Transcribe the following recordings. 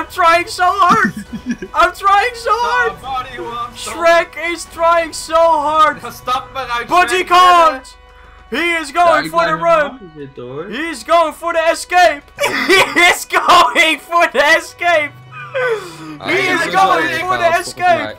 trying so hard! I'm trying so hard! Shrek is trying so hard! Stap maar uit, But he can't! He is going for the run! He is going for the escape! He is going for the escape! He is going for the escape!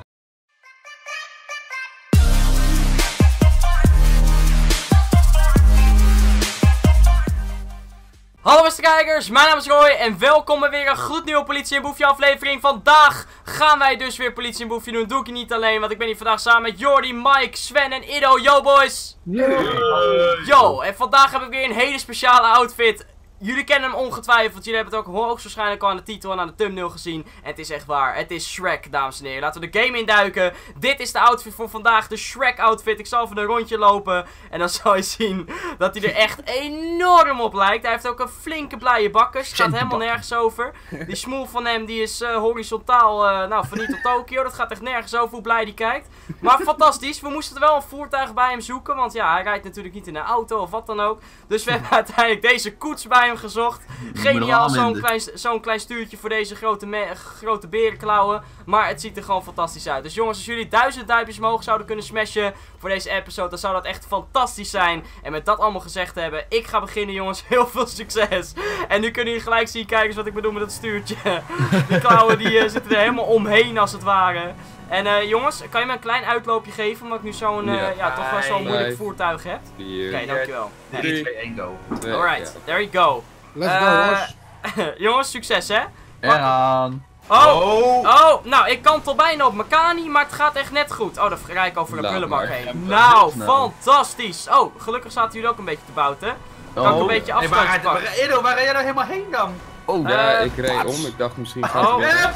Hallo beste kijkers, mijn naam is Roy en welkom bij weer een gloednieuwe Politie en Boefje aflevering. Vandaag gaan wij dus weer Politie en Boefje doen. Doe ik niet alleen, want ik ben hier vandaag samen met Jordi, Mike, Sven en Ido. Yo boys! Yo, en vandaag heb ik weer een hele speciale outfit. Jullie kennen hem ongetwijfeld, jullie hebben het ook hoogstwaarschijnlijk al aan de titel en aan de thumbnail gezien. En het is echt waar, het is Shrek, dames en heren. Laten we de game induiken. Dit is de outfit voor vandaag, de Shrek outfit. Ik zal even een rondje lopen en dan zal je zien dat hij er echt enorm op lijkt. Hij heeft ook een flinke blije bakkers, het gaat helemaal nergens over. Die smoel van hem die is horizontaal, nou van niet tot Tokio. Dat gaat echt nergens over hoe blij die kijkt. Maar fantastisch, we moesten er wel een voertuig bij hem zoeken, want ja, hij rijdt natuurlijk niet in een auto of wat dan ook. Dus we hebben uiteindelijk deze koets bij hem gezocht. Geniaal, zo'n klein stuurtje voor deze grote berenklauwen. Maar het ziet er gewoon fantastisch uit. Dus jongens, als jullie 1000 duimpjes omhoog zouden kunnen smashen voor deze episode, dan zou dat echt fantastisch zijn. En met dat allemaal gezegd te hebben, ik ga beginnen jongens. Heel veel succes. En nu kunnen jullie gelijk zien, kijkers, wat ik bedoel met dat stuurtje. Die klauwen die zitten er helemaal omheen als het ware. En jongens, kan je me een klein uitloopje geven, omdat ik nu zo'n, toch wel zo'n moeilijk voertuig heb? Oké, dankjewel. 3, 2, 1, go. Alright, there you go. Let's go, Ros. Jongens, succes hè? Eraan. Oh, nou, ik kantel bijna op mijn kani, maar het gaat echt net goed. Oh, dan rijd ik over de prullenbak heen. Nou, fantastisch. Oh, gelukkig zaten jullie ook een beetje te bouten. Kan ik een beetje afstand pakken. Edo, waar rij jij nou helemaal heen dan? Oh, ja, ik reed om. Ik dacht misschien gaat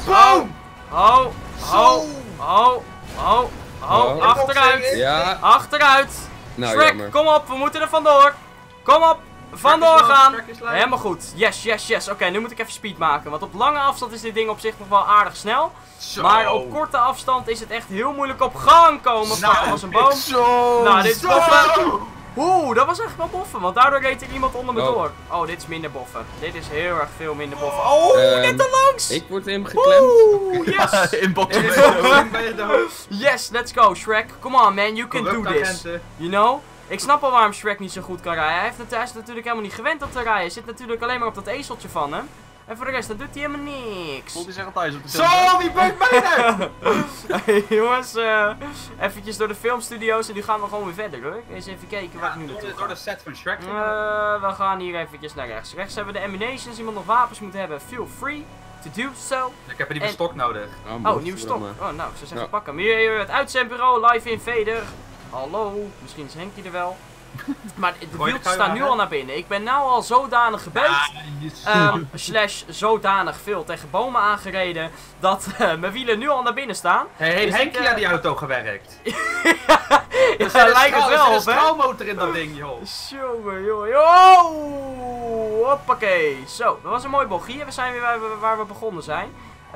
achteruit. Ja. Achteruit. Nou, Shrek, jammer. kom op, we moeten er vandoor. Kom op. Vandoor gaan! Helemaal goed. Yes. Oké, nu moet ik even speed maken. Want op lange afstand is dit ding op zich nog wel aardig snel. Zo. Maar op korte afstand is het echt heel moeilijk op gang komen. Nou, als een boom. Nou, dit is boffen. Oeh, dat was echt wel boffen. Want daardoor reed er iemand onder me door. Oh, dit is minder boffen. Dit is heel erg veel minder boffen. Oh, net te langs! Ik word in hem geklemd. Oeh, yes! In Yes, let's go, Shrek. Come on, man. You can do this. You know? Ik snap al waarom Shrek niet zo goed kan rijden. Hij is natuurlijk helemaal niet gewend om te rijden. Hij zit natuurlijk alleen maar op dat ezeltje van hem. En voor de rest, dan doet hij helemaal niks. Voelt hij zich altijd op de Zo, wie beukt mij nou? Hey, jongens, eventjes door de filmstudio's en nu gaan we gewoon weer verder hoor. Eens even kijken waar ik nu naartoe ga. Door de set van Shrek. We gaan hier eventjes naar rechts. Rechts hebben we de ammunition. Als iemand nog wapens moet hebben, feel free to do so. Ik heb een nieuwe stok nodig. Oh, nieuwe stok. Oh, nou, ik zou zeggen pakken hem. Hier, het uitzendbureau, live invader. Hallo, misschien is Henkie er wel. Maar de wieltjes staan nu al naar binnen. Ik ben nou al zodanig gebeld, slash zodanig veel tegen bomen aangereden, dat mijn wielen nu al naar binnen staan. Heeft dus Henkie aan die auto gewerkt? Ja, lijkt het wel op, hè? Er zit een straalmotor in dat ding, joh. Jongen. Oh, hoppakee. Zo, dat was een mooi bochtje. We zijn weer waar we begonnen zijn.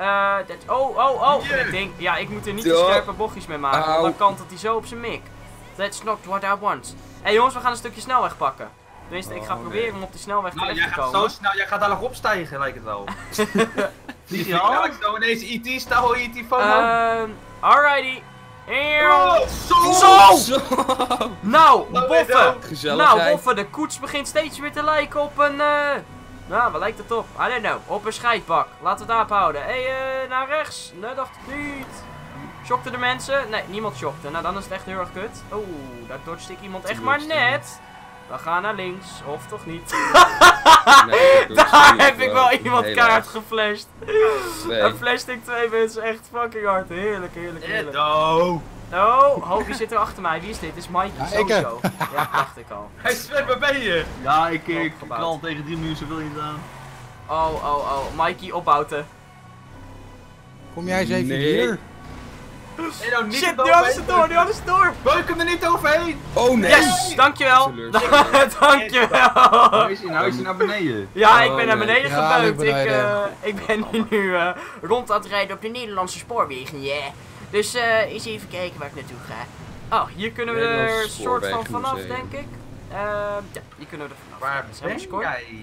Dat ding. Ja, ik moet er niet te scherpe bochtjes mee maken, want dan kantelt hij zo op zijn mik. That's not what I want. Hé jongens, we gaan een stukje snelweg pakken. Tenminste, ik ga proberen om op die snelweg terecht te komen. Zo snel, jij gaat daar nog opstijgen, lijkt het wel. Niet zo ineens E.T. E.T. Alrighty. Zo! Nou, boffen! Gezelligheid. Boffen, de koets begint steeds weer te lijken op een, nou, waar lijkt het op? I don't know, op een scheidbak. Laten we het daarop houden. Naar rechts. Nee, dacht ik niet. Shockten de mensen? Nee, niemand shockte. Nou, dan is het echt heel erg kut. Oeh, daar dodged ik iemand echt maar net. We gaan naar links, of toch niet? Nee, daar heb ik wel iemand kaart geflasht. Een flashte ik 2 mensen echt fucking hard. Heerlijk. Oh, wie zit er achter mij? Wie is dit? Dit is Mikey, sowieso. Ja, dacht ik al. Hey Sven, waar ben je? Ja, ik knal tegen 3 minuten zoveel niet aan. Oh, Mikey, opbouten. Kom jij eens even hier? Nee, nou, niet shit, nu hadden ze door, Beuk hem er niet overheen! Oh nee! Yes, dankjewel! Dankjewel! Nou is hij naar beneden? Ja, ik ben naar beneden gebeukt. Ik ben nu rond aan het rijden op de Nederlandse spoorwegen, yeah. Dus eens even kijken waar ik naartoe ga. Oh, hier kunnen we er soort van vanaf, denk ik. Ja, hier kunnen we er vanaf. Waar ben jij?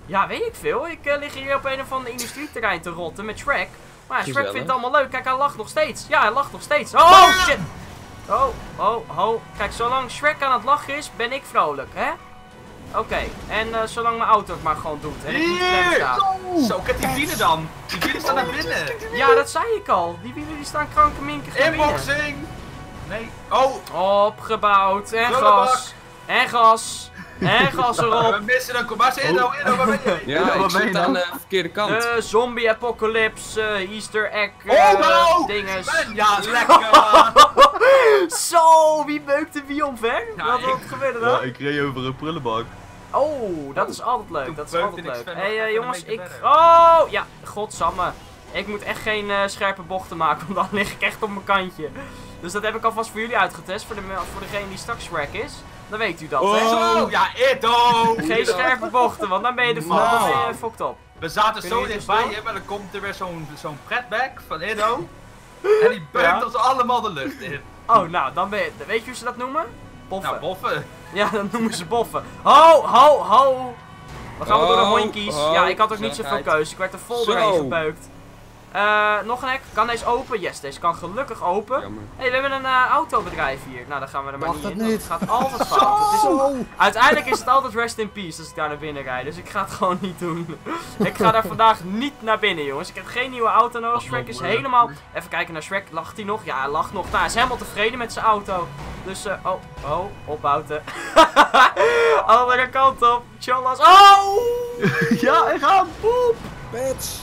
Ja, weet ik veel. Ik lig hier op een of ander industrieterrein te rotten met Shrek. Maar ja, Shrek Gezellig. vindt het allemaal leuk. Kijk, hij lacht nog steeds. Ja, hij lacht nog steeds. Oh, shit! Oh. Kijk, zolang Shrek aan het lachen is, ben ik vrolijk, hè? Oké, en zolang mijn auto het maar gewoon doet en ik niet klem sta. Zo, kijk die wielen dan. Die wielen staan naar binnen. Ja, dat zei ik al. Die wielen die staan krankenminkig naar binnen. Inboxing. Nee. Oh. Opgebouwd. En Prullenbak. gas. En gas. En gas We erop. missen een kompas. Inno, waar ben je? Ja, wat ik ben je zit aan nou? de verkeerde kant. Zombie apocalypse, Easter egg, dinges. Man, ja, lekker man. Zo, wie beukt de wie omver? Ja, Wat ik. gebeurde Ja, er? ik reed over een prullenbak. Oh, dat is altijd leuk. Toen Dat is beukte altijd ik leuk. Sven nog Hé even jongens, een beetje ik... verder. Oh, ja, godsamme. Ik moet echt geen scherpe bochten maken, want dan lig ik echt op mijn kantje. Dus dat heb ik alvast voor jullie uitgetest, voor degene die straks Shrek is. Dan weet u dat, hè? Zo, ja, Edo. Geen scherpe bochten, want dan ben je de Nou. dan ben je fucked op. We zaten Kun zo je dit dichtbij, doen? hè, maar dan komt er weer zo'n pretbag van Edo. En die beukt Ja. ons allemaal de lucht in. Oh, nou, dan ben je... Weet je hoe ze dat noemen? Boffen. Nou, boffen. Ja, dan noemen ze boffen. Ho! Dan gaan we door de hondjes. ho, Ja, ik had ook niet zoveel gezelligheid. keuze. Ik werd er vol Zo. doorheen gebeukt. Nog een hek. Kan deze open? Yes, deze kan gelukkig open. Jammer. Hé, we hebben een autobedrijf hier. Nou, dan gaan we er maar Mag niet dat in. niet? Het gaat altijd fout. Het is, Zo! uiteindelijk is het altijd rest in peace als ik daar naar binnen rijd. Dus ik ga het gewoon niet doen. Ik ga daar vandaag niet naar binnen, jongens. Ik heb geen nieuwe auto nodig. Shrek is helemaal... Even kijken naar Shrek. Lacht hij nog? Ja, hij lacht nog. Nou, hij is helemaal tevreden met zijn auto. Dus, opbouten. Andere kant op. Tjallas. Oh! Ja, ik ga. Pets!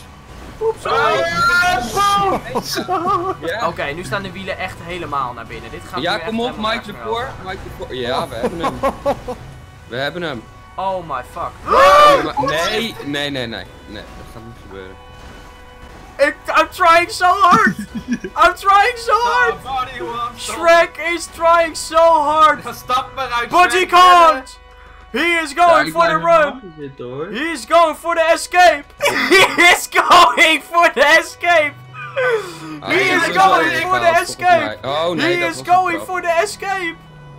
Ja, Oké, nu staan de wielen echt helemaal naar binnen. Dit gaat ja nu echt kom op, helemaal Mike nergens meer ervoor. over. Mike ervoor. Ja, we hebben hem. We hebben hem. Oh my fuck. Nee, dat gaat niet gebeuren. I'm trying so hard! I'm trying so hard! Somebody wants Shrek is trying so hard! some- Stap maar uit. But he Shrek. can't! He is going for the run! Zitten, hoor. He is going for the escape! He is going for the escape! Ah, He dat is was wel going weer for the fout, escape! volgens mij. Oh nee, He dat is was een going grap. for the escape!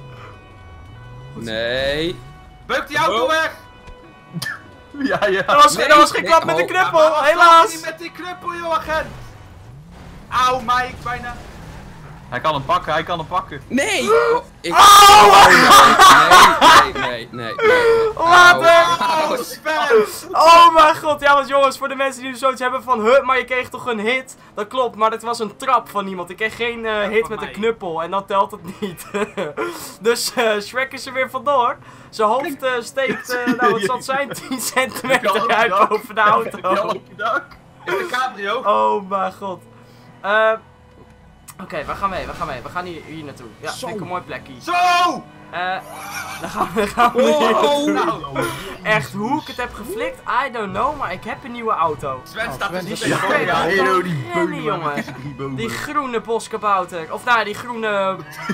Nee. Beuk die auto Oh. weg. Ja, ja. Dat was geen nee, klap met de oh. Ja, knuppel, maar wat helaas! staat er niet met die knuppel, joh, agent. Auw, Mike, bijna. Hij kan hem pakken, hij kan hem pakken. Nee! Oh, ik... Oh! Nee. Later! Oh, Auw. Sven. Oh mijn god, ja want jongens, voor de mensen die nu zoiets hebben van maar je kreeg toch een hit? Dat klopt, maar dat was een trap van iemand. Ik kreeg geen hit van met een mij. knuppel en dan telt het niet. Dus Shrek is er weer vandoor. Zijn hoofd steekt, nou wat zal het zijn, 10 centimeter uit boven de auto. In de cabrio. Oh mijn god. Oké, waar gaan we heen? We gaan hier naartoe. Ja, vind ik een mooi plekje. Zo! Dan gaan we hier naartoe. Nou, Echt, hoe ik het heb geflikt, I don't know, maar ik heb een nieuwe auto. Sven staat Sven er is niet er. bij. Ja, Hero, die rennen, beulen jongen. maar tussen drie bomen. Die groene boskabouter. Of nou, die groene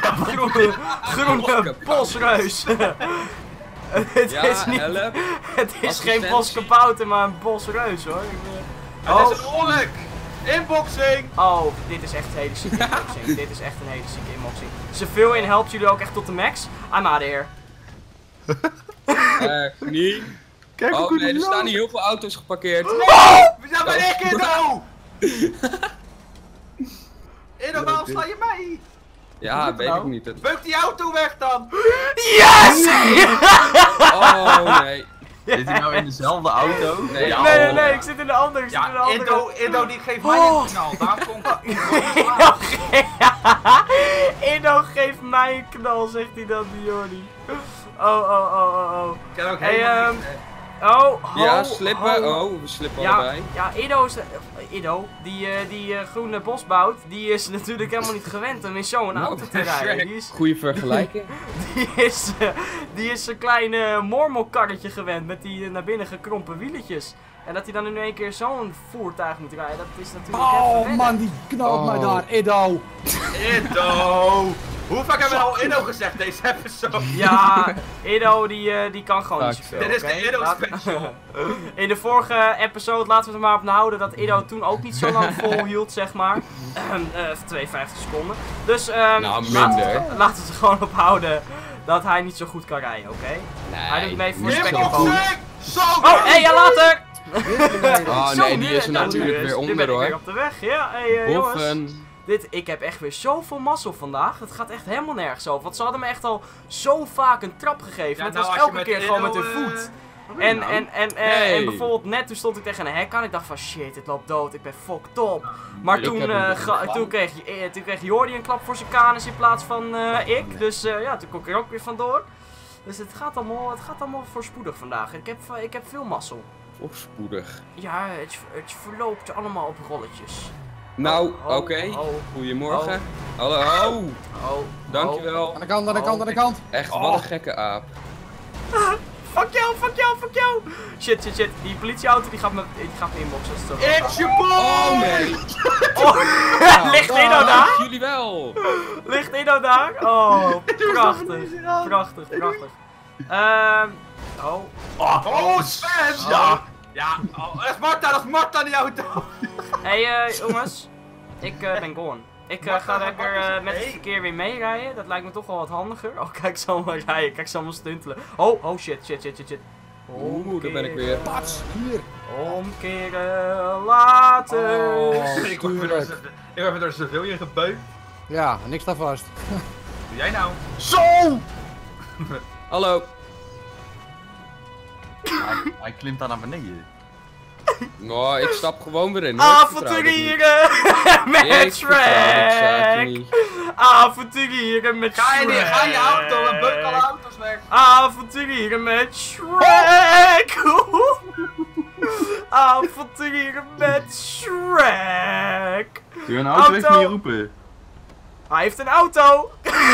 bosreus. Het Ja, is niet. help. Het is geen Assistentie. boskabouter, maar een bosreus hoor. Het is een ongeluk. Inboxing. Oh, dit is echt een hele zieke inboxing. Dit is echt een hele zieke inboxing. Zoveel in helpt jullie ook echt tot de max. I'm out of here. Niet. Kijk hoe Oh goed nee, hij er staan loopt. hier heel veel auto's geparkeerd. Ja, ben ik het nou? Edo, waarom sla je mij? Ja, weet ik niet. Beuk die auto weg dan. Yes! Oh nee. Zit hij nou in dezelfde auto? Nee, Ja, Nee, ik zit in de andere. Ja, Edo die geeft mij een knal. Daar komt Inno geeft mij een knal, zegt hij dan, die Jordi. Oh. Ik ken ook Hey, helemaal ehm, niet, hè. Ja, slippen. Oh, we slippen allebei. Ja, Ido is Ido, die groene bosbout, die is natuurlijk helemaal niet gewend om in zo'n Nou, auto te rijden. Goeie vergelijking. Die is een klein mormelkarretje gewend met die naar binnen gekrompen wieletjes. En dat hij dan in één keer zo'n voertuig moet rijden, dat is natuurlijk even Oh wennen. man, die knalt mij daar, Edo. Edo. Hoe vaak hebben we al Edo gezegd deze episode? Ja, Edo die kan gewoon niet Fuck. zoveel. Dit is de oké? Edo Laat- special. In de vorige episode laten we het er maar op houden dat Edo toen ook niet zo lang volhield, zeg maar. 52 seconden. Dus Nou, minder. laten we het er gewoon op houden dat hij niet zo goed kan rijden, oké? Hij doet Nee. mee voor niet zo spek en goed. bonen. Inboxing. Zo! Oh, hé, ja, later! Oh Zo, nee, die is er nou, natuurlijk nu weer ben onder ik weer hoor. op de weg, ja. Hey, jongens. Boven. Ik heb echt weer zoveel mazzel vandaag. Het gaat echt helemaal nergens over. Want ze hadden me echt al zo vaak een trap gegeven. Ja, het nou, was als je elke met keer gewoon met Edo, hun voet. wat doe je nou? En bijvoorbeeld net toen stond ik tegen een hek aan. Ik dacht van shit, het loopt dood. Ik ben fucked op. Maar ik toen, heb hem gedaan. toen kreeg Jordi een klap voor zijn kanus in plaats van ik. Dus ja, toen kon ik er ook weer vandoor. Dus het gaat allemaal voorspoedig vandaag. Ik heb veel mazzel. Voorspoedig. Ja, het verloopt allemaal op rolletjes. Nou, Oh, oké. oh, Goedemorgen. oh. Hallo. Oh, Dankjewel. Aan de kant, aan de kant, aan de kant. Echt, wat een gekke aap. Fuck jou, fuck jou, fuck jou! Shit. Die politieauto die gaat me inboxen. Dat is toch It's your boy! Oh nee. Oh, ligt Edo daar? Jullie wel. Ligt Edo daar? Oh, prachtig. Prachtig. Oh. Oh, Sven! Ja! Ja, dat is Marta die auto! Hey jongens, ik ben gone. Ik ga lekker met het verkeer weer meerijden. Dat lijkt me toch wel wat handiger. Oh, kijk zo maar rijden. Kijk zo maar stuntelen. Oh, shit. Oeh, daar ben ik weer. Pats, hier. Omkeren later. Oh, Ik word even door zoveel in gebeukt. Ja, niks daar vast. Doe jij nou? Zo! Hallo. Hij klimt daar naar beneden. Nou, ik stap gewoon weer in. hoor. Ik vertrouw dit niet. Avonturieren met Ik vertrouw dit zaakje Shrek. niet. Avonturieren met Ga je Shrek. ga je auto en beuk alle auto's weg. Avonturieren met Shrek. Avonturieren met Shrek. Doe een auto echt Auto. niet roepen. Hij heeft een auto.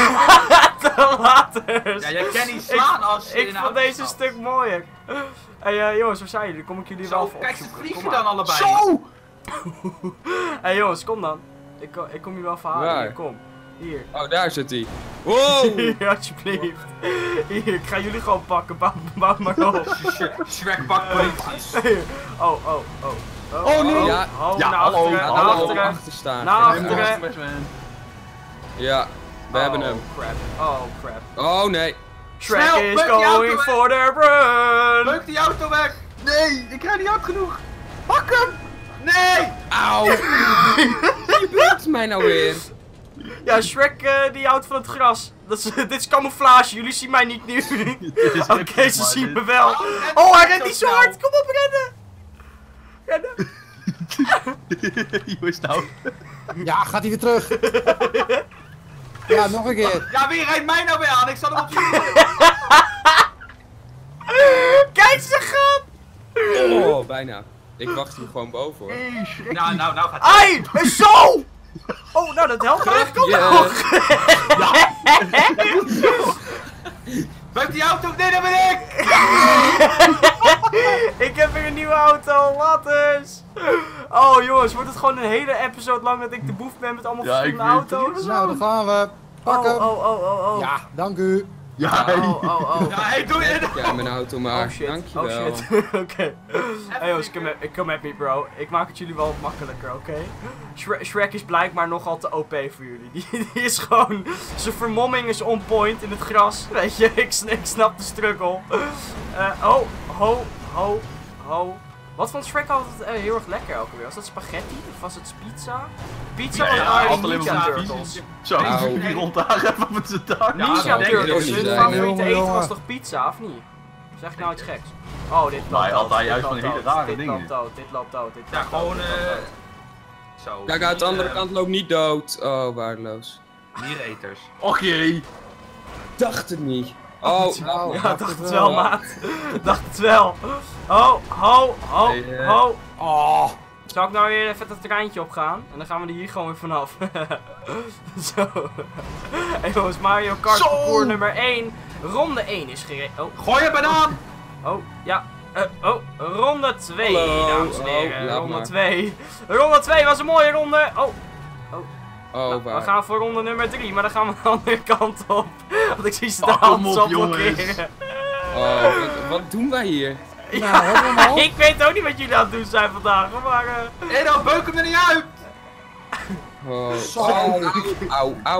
Later. Ja, jij kan niet slaan als je in Ik een vond auto deze stapt. stuk mooier. Hey jongens, waar zijn jullie? Kom ik jullie wel Zo, even kijk, ze opzoeken. vliegen Kom dan maar. allebei. Zo! Hey jongens, kom dan. Ik kom jullie wel verhalen. Waar? Hier, kom. Hier. Oh, daar zit hij. Wow. Hier, alsjeblieft. Hier, ik ga jullie gewoon pakken. Bouw maar op. Shrek pakt politie. Hier. Oh. Oh, nee. Ja, Oh, ja, naar hallo, achteren, naar hallo. achteren. achter staan. Naar achteren. Ja, we hebben hem. Oh crap. Oh nee. Shrek Snel, is beuk die auto going weg. for the run. Beuk die auto weg. Nee, ik krijg niet hard genoeg. Pak hem. Nee. Auw. Wie gebeurt mij nou weer? Ja, Shrek die houdt van het gras. Dit is camouflage, jullie zien mij niet nu. Oké, ze zien me wel. Oh, hij rent niet zo hard. Kom op, rennen. Rennen. Jongens nou. Ja, gaat hij weer terug. Ja, nog een keer. Ja, wie rijdt mij nou weer aan? Ik zat hem op je. Kijk, ze gaat. Oh, bijna. Ik wacht hier gewoon boven hoor. Nou gaat Ai, zo. Oh, nou dat helpt eigenlijk ook Ja. nog. Beuk die auto. Nee, dat ben ik. Ik heb weer een nieuwe auto, laters. Oh jongens, wordt het gewoon een hele episode lang dat ik de boef ben met allemaal Ja, ik verschillende weet het. auto's? Nou, dan gaan we. Pak hem. Oh. Ja, dank u. Ja, Oh. Ja, hey, doe je het. Ja, mijn auto maar. Oh shit, Dankjewel. oh shit. Oké. Hey jongens, come met me bro. Ik maak het jullie wel wat makkelijker, oké? Shrek is blijkbaar nogal te OP voor jullie. Die is gewoon... Zijn vermomming is on point in het gras. Weet je, ik snap de struggle. Ho. Wat vond Shrek altijd heel erg lekker elke weer? Was dat spaghetti of was het pizza? Pizza was altijd eigenlijk alleen maar Ninja van Turtles. Zo, Nou. die rond daar even met z'n daar. Ninja dat denk ik Turtles, ook hun niet. favoriete eten Jongen. was toch pizza, of niet? Zeg ik nou iets geks? Oh, dit loopt hij dood, altijd dit juist loopt van hele dood, rare dit dingen. loopt dood, dit loopt dood. Ja, gewoon zo. Kijk, uit de andere kant loopt niet dood. Oh, waardeloos. Niereters. Och jee. Dacht het niet. Oh, Nou, Ja, dacht het wel, maat. Dacht het wel. Ho. Hey, Oh. Zal ik nou weer even het treintje opgaan? En dan gaan we er hier gewoon weer vanaf. Zo. Hey jongens, Mario Kart Zo. parcours nummer 1. Ronde 1 is gereden. Oh, Gooi je banaan. ja. Ronde 2, Hallo. dames en heren. laat Ronde maar. 2. Ronde 2 was een mooie ronde. Oh, We waar? gaan voor ronde nummer 3, maar dan gaan we de andere kant op. Want ik zie ze de Oh, kom hand op, op jongens. blokkeren. Oh, wat doen wij hier? Nou, hebben we hem al? Ik weet ook niet wat jullie aan het doen zijn vandaag, maar... Hé, dan beuk hem er niet uit. Oh, Zo. auw.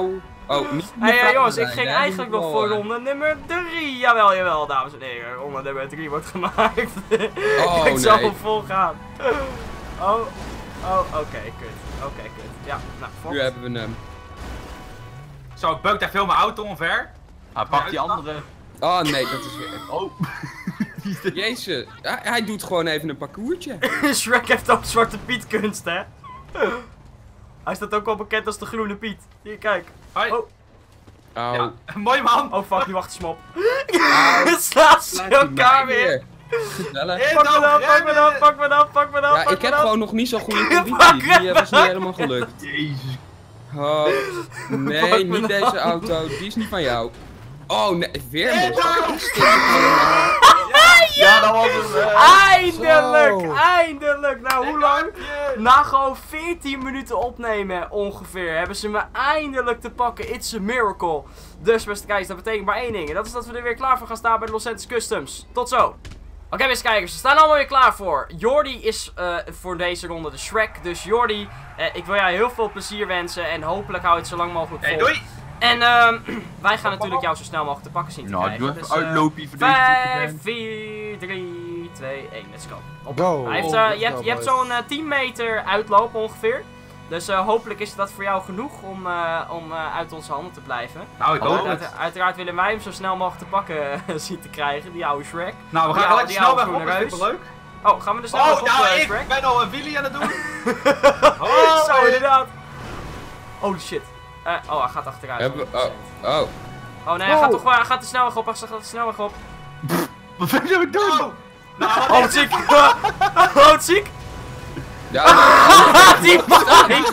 Oh, niet Hey jongens, ik zijn, ging hè? eigenlijk Die nog moet voor wel, ronde nummer 3. Jawel, jawel, dames en heren. Ronde nummer 3 wordt gemaakt. Oh, Ik zal nee. vol gaan. Oh, oké, kut. Oké, kut. Ja, nou, Nu Fox. hebben we hem. Zo, ik beuk daar veel mijn auto omver. Hij pakt die andere. Oh nee, dat is weer... Oh. Wie is dit? Jezus, hij doet gewoon even een parcoursje. Shrek heeft ook Zwarte Piet kunst, hè? Hij staat ook wel bekend als de Groene Piet. Hier, kijk. Hoi. Oh, Au. Ja, mooi man. oh fuck, die wacht eens op. Slaat ze Laat die elkaar mij weer. Gezellig. Pak me dan, pak me dan, pak me dan, pak me dan. Ja, pak ik me heb dan. gewoon nog niet zo'n goede Pak conditie. Die me was niet helemaal gelukt. Jezus. Oh, Pak nee, me niet dan. deze auto. Die is niet van jou. Oh nee, weer Hey, mis. nou. Wat is dit allemaal? Ja, dat was het. Eindelijk, Zo. eindelijk. Nou, hoe lang? Duimpje. Na gewoon 14 minuten opnemen ongeveer, hebben ze me eindelijk te pakken. It's a miracle. Dus beste kijkers, dat betekent maar één ding. En dat is dat we er weer klaar voor gaan staan bij de Los Santos Customs. Tot zo. Oké, beste kijkers, we staan allemaal weer klaar voor. Jordi is voor deze ronde de Shrek. Dus Jordi, ik wil jou heel veel plezier wensen. En hopelijk hou je het zo lang mogelijk vol. Hey, doei. En wij gaan natuurlijk jou zo snel mogelijk te pakken zien te Nou, krijgen. doe even Dus, uitloopje voor deze 5, type 4, 3, 2, 1, let's go. Go. Hij heeft, Let's je go, hebt boys. zo'n 10 meter uitloop ongeveer. Dus hopelijk is dat voor jou genoeg om uit onze handen te blijven. Nou, ik hoop Want het. uiteraard willen wij hem zo snel mogelijk te pakken zien te krijgen, die oude Shrek. Nou, we gaan Ja, gelijk die snel oude weg op, groene is dit reus. wel leuk? Oh, gaan we er snel Oh, nog op, nou, Shrek? ik ben al een wheelie aan het doen. Zo, inderdaad. Holy shit. Oh, hij gaat achteruit. Hebben we... Oh. Oh nee, hij gaat toch wel, hij gaat de snelweg op, hij gaat de snelweg op. Wat ben je aan het doen? Oh. Nou, Oh, wat ziek. Oh, wat ziek. Ja, Die Mike!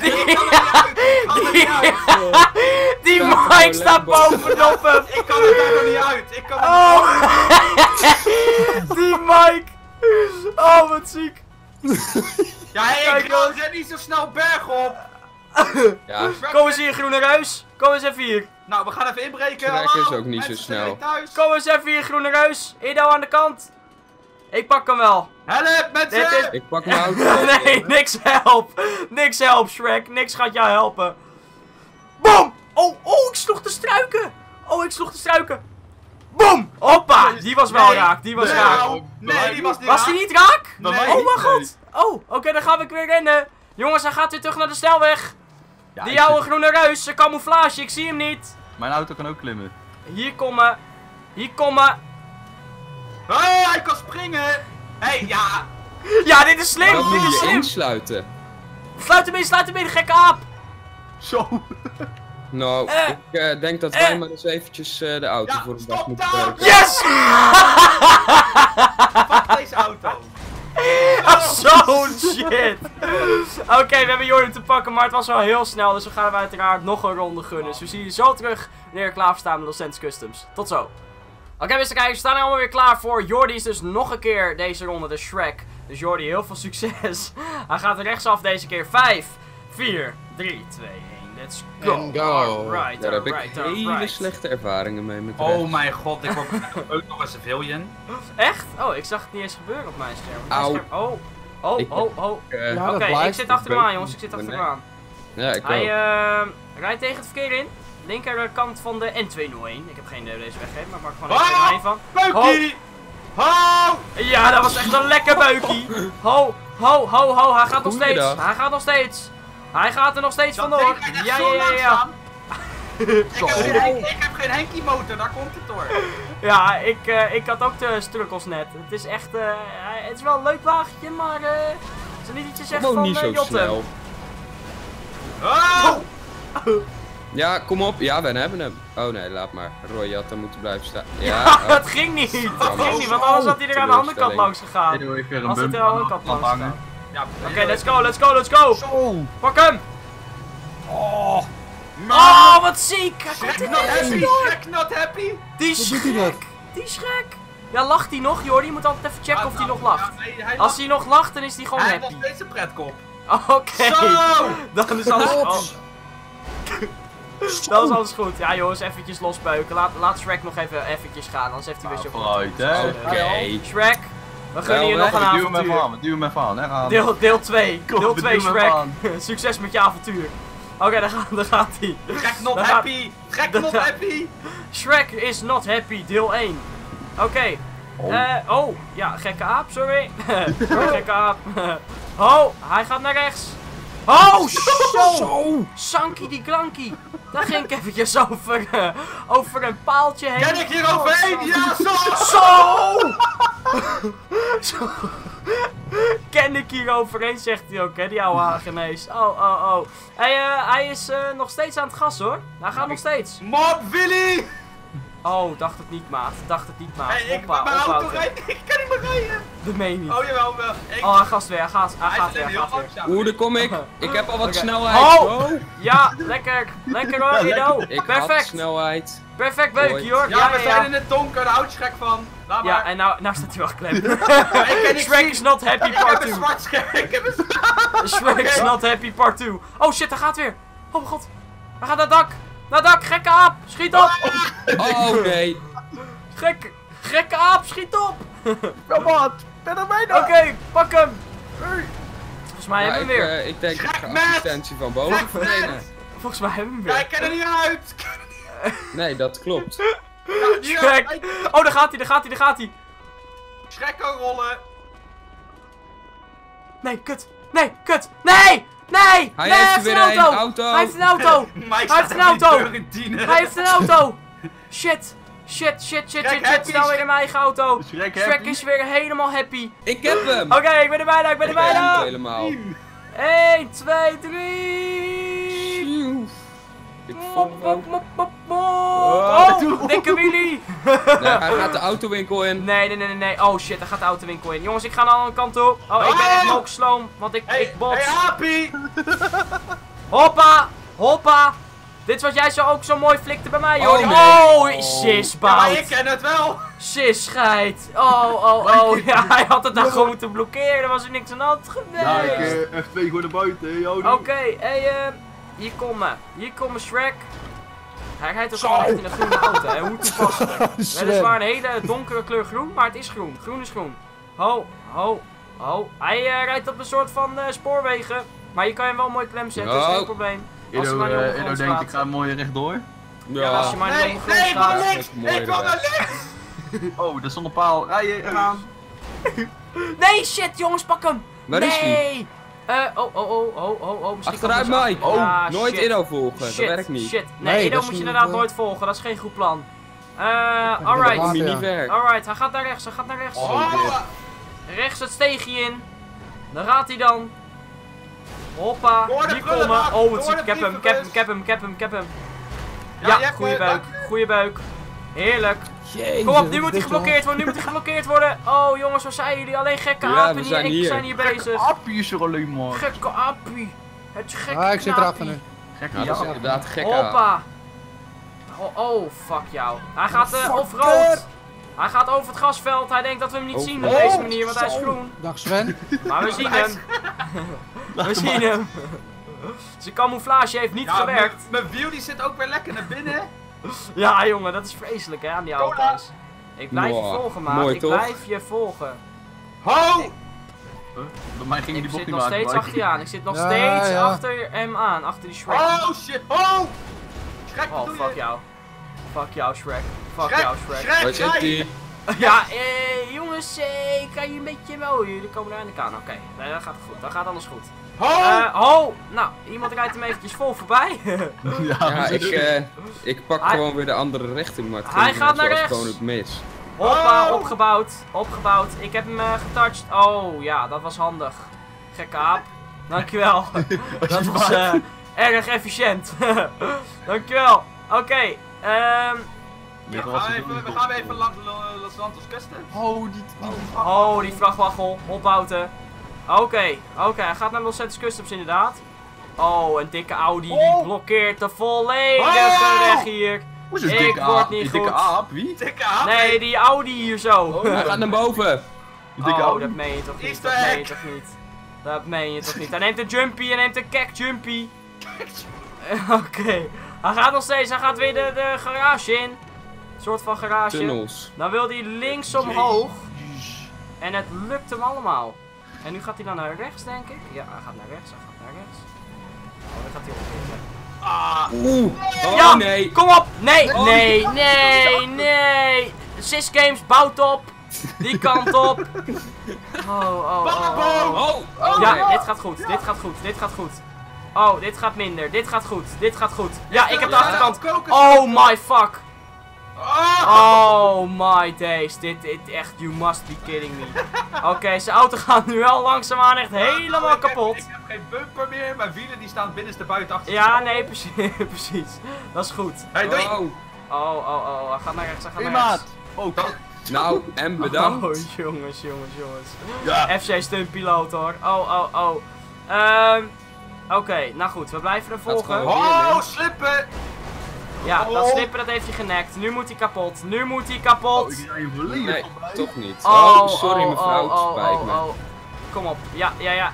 Die Mike staat bovenop hem! ik kan er daar nog niet uit. Ik kan er Oh! Die Mike! Oh, wat ziek! Ja, hey, Kijk, ik jongens. zet niet zo snel bergop. ja. Kom eens hier, groene reus! Kom eens even hier! Nou, we gaan even inbreken. Shrek Hallo, is ook niet zo mensen snel. zijn thuis. Kom eens even hier, groene reus! Ido aan de kant! Ik pak hem wel! Help, mensen! Dit is- Ik pak mijn auto. Nee, niks help! Niks help, Shrek! Niks gaat jou helpen! Boom! Oh, oh, ik sloeg de struiken! Oh, ik sloeg de struiken! Boom! Hoppa! Die was wel Nee. raak, die was Nee, raak. nee, die was niet Was raak. die niet raak? Nee. Oh mijn god! Oh, oké, dan gaan we weer rennen. Jongens, hij gaat weer terug naar de snelweg. Ja, Die ik oude zit- groene reus, zijn camouflage, ik zie hem niet. Mijn auto kan ook klimmen. Hier komen. Hier komen. Hey, hij kan springen. Hey, ja. Ja, dit is slim, Dat dit moet is je slim. insluiten. Sluit hem in, gekke aap. Zo. Nou, ik denk dat wij maar eens eventjes de auto Ja, voor een dag stop moeten daar. gebruiken. Yes! Pak deze auto. Zo'n shit. Oké, we hebben Jordan te pakken, maar het was wel heel snel. Dus we gaan hem uiteraard nog een ronde gunnen. Dus we zien je zo terug wanneer we klaar voor staan met Los Santos Customs. Tot zo. Oké, beste kijkers, we staan er allemaal weer klaar voor. Jordi is dus nog een keer deze ronde de Shrek. Dus Jordi, heel veel succes. Hij gaat er rechtsaf deze keer. 5, 4, 3, 2, 1. Let's go. And go. Alright, Daar heb ik alright, hele alright. slechte ervaringen mee met Oh rechts. mijn god, ik word ook nog een civilian. Echt? Oh, ik zag het niet eens gebeuren op mijn scherm. Op mijn Auw. scherm. Oh. Oh, Ik- oh, oh. Eh, Ja, Oké, dat blijft. ik zit achter hem aan, jongens. Ik zit achter hem aan. ja, ik Hij ook. rijdt tegen het verkeer in. Linkerkant van de N201. Ik heb geen idee hoe deze weg heet, maar ik maak gewoon even een van. Beukie! Ho! Ja, dat was echt een lekker beukie. Ho, ho, ho, ho. Hij gaat nog steeds. Goeiedag. Hij gaat nog steeds. Hij gaat er nog steeds Dat vandoor. ding gaat echt Ja, zo ja, ja, ja. langzaam. Ik heb geen Henkie motor, daar komt het door. Ja, ik had ook de strukkels net. Het is echt, het is wel een leuk wagentje, maar het is niet iets te zeggen Gewoon van niet zo Jotten. snel. Oh! Ja, kom op. Ja, we hebben hem. Oh nee, laat maar. Roy had er moeten blijven staan. Ja, Ja, oh. dat ging niet. Dat ging niet, want anders had hij er aan de andere kant teleurstelling. langs gegaan. Ik doe even een Als het bumper er aan aan de de andere kant kant langs hangen. gegaan. Ja, Oké, let's go, let's go, let's go. Zo. Pak hem. Oh. Oh, wat ziek. Hij komt Shrek er not ineens happy, door. Shrek not happy. Die Hoe doet hij dat? Shrek. Die Shrek. Ja, lacht hij nog, Jordi? Je moet altijd even checken of hij nog lacht. Hij Als hij nog lacht, dan is hij gewoon Hij was happy. steeds een pretkop. Oké. Zo! Dan is alles Wat? goed. Dan is alles goed. Ja jongens, eventjes losbeuken. Laat Shrek nog eventjes gaan, anders heeft hij weer zo Vooruit, hè. Oké. Shrek, we gunnen je nog een Duw hem even avontuur. aan, duw hem even aan. Hè, gaan. Deel 2. Kom, Deel we 2 doen hem Shrek. aan. Succes met je avontuur. Oké, daar gaat hij. Shrek not Daar happy! Shrek not happy! Shrek is not happy, deel 1. Oké. Oh, ja, gekke aap, sorry. Gekke aap. Oh, hij gaat naar rechts. Oh, zo! Sanky die klanky. Daar ging ik eventjes over een paaltje heen. Ken ik hier overheen? Ja, zo! Zo! Ken ik hier overheen, zegt hij ook, hè, die oude hagenees. Oh. Hij is nog steeds aan het gas, hoor. Hij gaat nog steeds. Mob Willy! Oh, dacht het niet, maat. Dacht het niet, maat. Hey, ik Hoppa, ben mijn auto ophouden. rijden. Ik kan niet meer rijden. Dat meen je niet. Oh, jawel, wel. Oh, hij gast weer. Hij gaat Hij is weer. heel langzaam. Oeh, daar kom ik. Ik heb al wat Oké. snelheid. Oh! Oh. Ja, lekker. Lekker hoor, Ido. Ik had Perfect. snelheid. Perfect beukje, hoor. Ja, we zijn in het donker. Daar houdt Shrek van. Laat Ja, maar. en nou staat hij wel geklemd. Ik Shrek is not happy heb part een 2. zwart scherm. Ik heb een Shrek is not happy part 2. Oh shit, hij gaat weer. Oh mijn god. Hij gaat naar het dak. Naar het dak, gekke aap. Schiet op. Oh nee. Gekke aap, schiet op. Kom op, ben er bijna. Oké, pak hem. Volgens mij Ja, hebben we hem weer. ik denk dat ik Shrek ga met! assistentie van boven verlenen. Volgens mij hebben we Ja, hem ik ken er niet uit. Nee, dat klopt. weer. Shrek. Oh, daar gaat hij. Shrek kan rollen. Nee, kut. Nee. Hij heeft weer een auto. Hij heeft een auto. Mike Hij staat heeft een op die auto. deur in dienen. Hij heeft een auto. Shit. happy, Snel weer in mijn eigen auto. Shrek Shrek happy? is weer helemaal happy. Ik heb hem. Oké, ik ben er bijna. Niet helemaal. 1, 2, 3. Ik voel hem ook. Oh, dikke Willy. Nee, hij gaat de autowinkel in. Nee. Oh shit, daar gaat de autowinkel in. Jongens, ik ga naar de andere kant op. Oh, ik ben echt ook sloom, want ik bots. Hey, Happy! Hoppa. Dit is wat jij zo ook zo mooi flikte bij mij, joh. Oh, Oh, nee. sis, Ja, maar ik bout. ken het wel. Sis, scheid. Oh. Ja, hij had het dan gewoon moeten blokkeren. Er was er niks aan de hand Ja, geweest. ik F2 gewoon naar buiten. Yo, Oké, hier komen Shrek. Hij rijdt ook gewoon echt in een groene auto, hè? Hoe toepasselijk. Weliswaar een hele donkere kleur groen, maar het is groen. Groen is groen. Ho. Hij rijdt op een soort van spoorwegen. Maar je kan hem wel mooi klem zetten, is geen probleem. Als hij maar niet op de Ido grond denkt ik staat. ga mooi rechtdoor. Ja, als je maar niet op Nee, de grond ik wil staat. niks. Mooi Ik wil erbij. naar links. Oh, er stond een paal. Rijden, gaan. Nee, shit, jongens, pak hem! Waar is hij? Nee! Misschien Achteruit, komt hij Mike. achter- Ja, Nooit shit. Ido volgen, dat Shit, werkt niet. Shit. Nee, Nee, Ido dat moet is je niet, inderdaad nooit volgen, dat is geen goed plan. Alright. Komt hier Ja. niet ver. Alright, hij gaat naar rechts, Oh, Rechts het steegje in. Daar gaat hij dan. Hoppa, Door de hier prullenbak, komen. Oh, wat door ziek. de Ik heb hem, ik heb hem. Ja, Ja, je hebt goede buik. Heerlijk. Jezus, Kom op, nu moet hij dit geblokkeerd worden. Oh jongens, waar zijn jullie? Alleen gekke Ja, apen we hier. zijn Ik hier. zijn hier bezig. Appie is er alleen maar. Gekke appie. Het is gekke Ah, ik zit erachter knappie. nu. Gekke Ja, dat is ja. inderdaad gek. Hoppa. Oh, fuck jou. Hij gaat Fucker. off-road. Hij gaat over het gasveld. Hij denkt dat we hem niet zien op Oh, deze manier, want hij is zo. groen. Dag Sven. Maar we zien hem. We zien hem. Zijn camouflage heeft niet Ja, gewerkt. mijn wiel die zit ook weer lekker naar binnen. Ja, jongen, dat is vreselijk hè, aan die Cola. auto's. Ik blijf je Mwah, volgen, maat. mooi, Ik toch? blijf je volgen. Ho! Bij mij ging Ik die bocht zit niet nog maken. steeds Mike. achter je aan. Ik zit nog Ja, steeds ja. achter hem aan. Achter die Shrek. Oh shit! Oh! Shrek, Oh, wat doe fuck je? jou. Fuck jou, Shrek. Fuck Shrek, jou, Shrek. Shrek, Waar zit Shrek. hij? Ja, jongens, ik kan je een beetje wel. Jullie komen daar aan de kaan. Oké, nee, dat gaat goed. Dat gaat alles goed. Ho! Nou, iemand rijdt hem eventjes vol voorbij. Ja, ik pak Hij- gewoon weer de andere richting, maar het Hij ging gaat naar zoals rechts. gewoon het mis. Hoppa, Oh! opgebouwd. Ik heb hem getouched. Oh, ja, dat was handig. Gekke aap. Dankjewel. Dat was erg efficiënt. Dankjewel. Oké, We gaan even langs Los Santos Customs. Oh, die. oh, die vrachtwagen. Ophouden. Oké, hij gaat naar Los Santos Customs inderdaad. Oh, een dikke Audi die blokkeert de volledige weg hier. Hoe is het Ik dikke word aap? niet Die dikke goed. aap? Wie? Dikke aap. Nee, die Audi hier zo. Hij gaat naar boven. Die dikke Oh, aap? dat meen je toch niet, Easter dat meen je egg. toch niet. Dat meen je toch niet. Hij neemt een jumpy, hij neemt een kek jumpy. Oké, hij gaat nog steeds, hij gaat weer de garage in. Een soort van garage. Tunnels. Dan wil hij links omhoog. En het lukt hem allemaal. En nu gaat hij dan naar rechts, denk ik. Ja, hij gaat naar rechts, Oh, dan gaat hij omkeren. Oh Ja, nee. kom op! Nee, nee. Sis Games, bouwt op. Die kant op. Oh. Ja, nee. dit gaat goed. Dit gaat goed. Oh, dit gaat minder. Dit gaat goed. Ja, ik heb de achterkant. Oh my fuck. Oh my days. Dit echt, you must be kidding me. Oké, zijn auto gaat nu wel langzaamaan echt helemaal kapot. Ik heb geen bumper meer. Mijn wielen die staan binnenste buiten achter. Ja, nee, precies. Dat is goed. Hey, doei! Oh. Hij gaat naar rechts, Primaat. Oh, Nou, en bedankt. Oh, jongens. Ja. FC stuntpiloot hoor. Oh. Oké, nou goed, we blijven er volgen. gewoon- Oh, slippen! Ja, dat slippen dat heeft hij genekt. Nu moet hij kapot. ik rij volledig Nee, voorbij. toch niet. Oh, sorry oh, mevrouw, het spijt me. Kom op. Ja.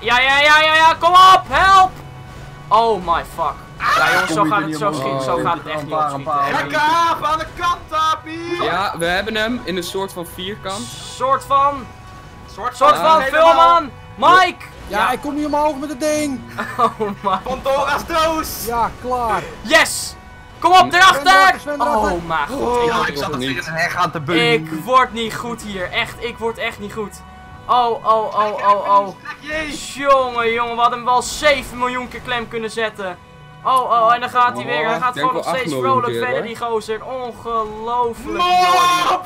Kom op, help! Oh my fuck. Ja jongens, zo gaat het zo schieten. Zo gaat het echt niet opschieten. Lekker af, aan de kant, Tapie! Ja, we hebben hem in een soort van vierkant. Soort van, Helemaal. film aan! Mike! Ja, ik kom niet omhoog met het ding. Oh my. Pandora's doos! Ja, klaar. Yes! Kom op, erachter! Sven erachter. Oh mijn god. Ja, ik Ik zat word- er tegen zijn heg aan te beunen. Ik word niet goed hier. Echt, ik word echt niet goed. Oh. Jongen, we hadden hem wel 7 miljoen keer klem kunnen zetten. En dan gaat hij weer. Hij gaat denk gewoon nog wel 8 steeds miljoen vrolijk keer, verder, hoor. die gozer. Ongelooflijk. Mop!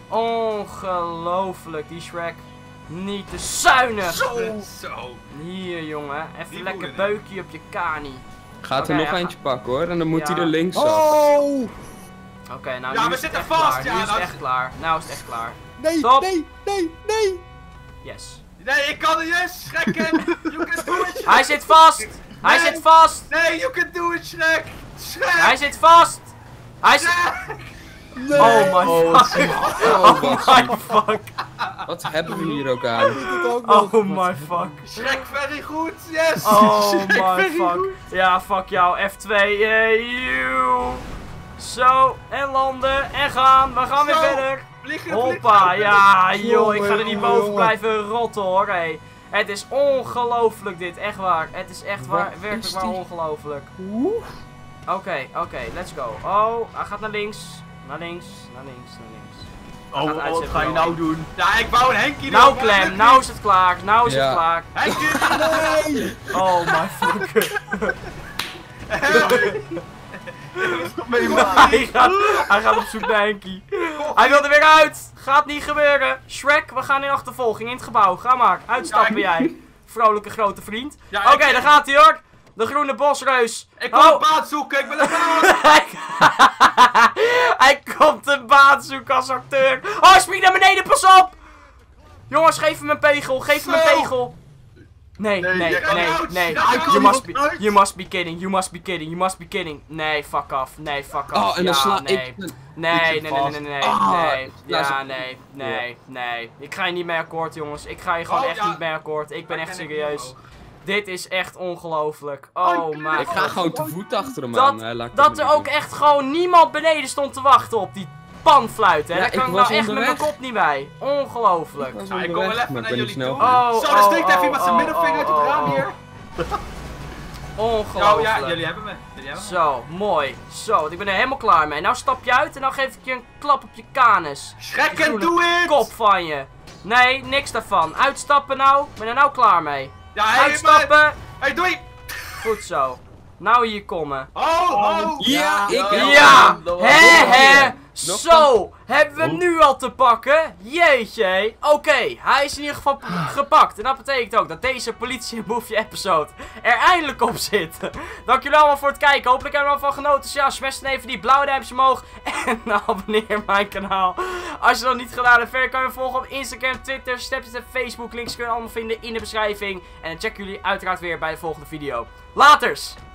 Ongelooflijk, die Shrek. Niet te zuinig. Zo. Hier, jongen. Even Die lekker voelen, hè? beukje op je kani. Gaat Oké, er nog hij eentje pakken hoor, en dan moet Ja. hij er links af. Oh! Oké, nou Ja, nu we is het zitten echt vast, klaar. ja, Nu is het nou- echt klaar. Nou is het echt klaar. Nee, Stop. nee. Yes. Nee, ik kan het, yes, Schrekken! You can do it, Shrek! Hij zit vast! Hij Nee. zit vast! Nee, you can do it, Shrek! Shrek! Hij zit vast! Hij zit... Shrek! Nee. Oh my fuck! Oh my fuck! Wat hebben we hier ook aan? Het ook nog. Oh my fuck! Shrek, very good, yes! Oh Shrek, my very fuck! good. Ja, fuck jou, F2, you! Zo, en landen, en gaan, we gaan weer Zo. verder! Vliegen, Hoppa, vliegen. ja, joh, ik ga er niet Jongen, boven jongen. blijven rotten hoor, hé. Het is ongelooflijk dit, echt waar. Het is echt waar, Wat werkelijk is waar die? ongelooflijk. Oké, let's go. Oh, hij gaat naar links. Naar links. Oh, wat ga je nou doen? Ja, ik wou een Henkie Nou erop, klem, maar nou is het klaar. Nou is het Ja. klaar. Henkie! Nee. Oh my fuck. Hij gaat op zoek naar Henkie. Hij wil er weer uit. Gaat niet gebeuren. Shrek, we gaan in achtervolging in het gebouw. Ga maar. Uitstappen jij. Vrolijke grote vriend. Ja, Oké, daar gaat hij hoor. De groene bosreus. Ik kom een baan zoeken, ik ben een baan! Hij komt een baan zoeken als acteur. Oh, hij springt naar beneden, pas op! Jongens, geef hem een pegel, geef hem een Zo. pegel. Nee. je kan niet uit. Ja, You must be kidding. Nee, fuck off. Oh, en dan Ja, sla nee. ik. Nee. Ah, Ja, laat nee. Ik ga je niet mee akkoord, jongens. Ik ga je gewoon Oh, echt ja. niet mee akkoord. Ik ben Daar echt ken ik serieus. niet over. Dit is echt ongelooflijk. Oh mijn Ik ga god. gewoon te voet achter hem aan. Dat er ook echt gewoon niemand beneden stond te wachten op die panfluit, hè. Ja, Daar kan ik ik was nou echt met mijn onderweg. kop niet bij. Ongelooflijk. Ja, ik kom wel even maar naar ik ben niet jullie snel. toe. Oh, Zo, dan steekt even iemand zijn oh, middelvinger uit het oh, raam oh. hier. Ongelooflijk. Oh ja, jullie hebben me. Zo, mooi. Zo, want ik ben er helemaal klaar mee. Nou stap je uit en dan geef ik je een klap op je kanus. Shrek Die en groene doe it! kop van je. Nee, niks daarvan. Uitstappen nou. Ik ben er nou klaar mee. Ja, hey, Uitstappen. Hey, doei! Goed zo. Nou hier komen. Oh! Ja, ik heb Ja! hem. Hè? Nog Zo! Hebben we hem nu al te pakken? Jeetje! Oké, hij is in ieder geval gepakt. En dat betekent ook dat deze Politie en Boefje episode er eindelijk op zit. Dank jullie allemaal voor het kijken. Hopelijk hebben jullie ervan genoten. Dus ja, smash dan even die blauwe duimpjes omhoog. En abonneer mijn kanaal. Als je dat niet gedaan hebt, verder kan je me volgen op Instagram, Twitter, Snapchat en Facebook. Links kun je allemaal vinden in de beschrijving. En dan checken jullie uiteraard weer bij de volgende video. Laters!